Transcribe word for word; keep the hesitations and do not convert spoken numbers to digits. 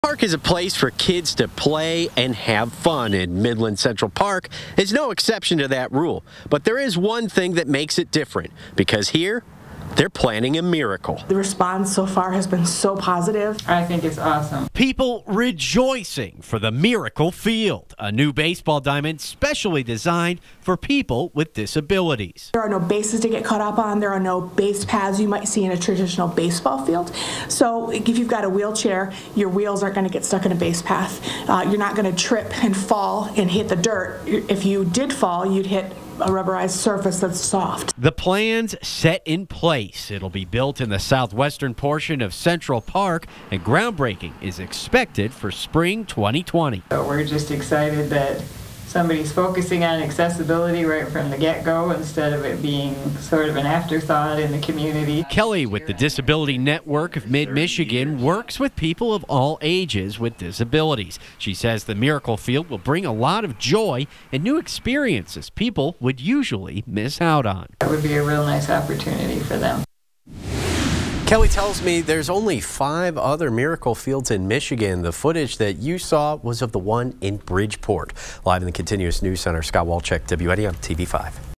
Park is a place for kids to play and have fun, and Midland Central Park is no exception to that rule. But there is one thing that makes it different, because here, they're planning a miracle. The response so far has been so positive. I think it's awesome. People rejoicing for the Miracle Field, a new baseball diamond specially designed for people with disabilities. There are no bases to get caught up on. There are no base paths you might see in a traditional baseball field. So if you've got a wheelchair, your wheels aren't going to get stuck in a base path. Uh, you're not going to trip and fall and hit the dirt. If you did fall, you'd hit a rubberized surface that's soft. The plan's set in place. It'll be built in the southwestern portion of Central Park, and groundbreaking is expected for spring twenty twenty. So we're just excited that somebody's focusing on accessibility right from the get-go instead of it being sort of an afterthought in the community. Kelly with the Disability Network of Mid-Michigan works with people of all ages with disabilities. She says the Miracle Field will bring a lot of joy and new experiences people would usually miss out on. That would be a real nice opportunity for them. Kelly tells me there's only five other Miracle Fields in Michigan. The footage that you saw was of the one in Bridgeport. Live in the Continuous News Center, Scott Walchek, W N E M T V five.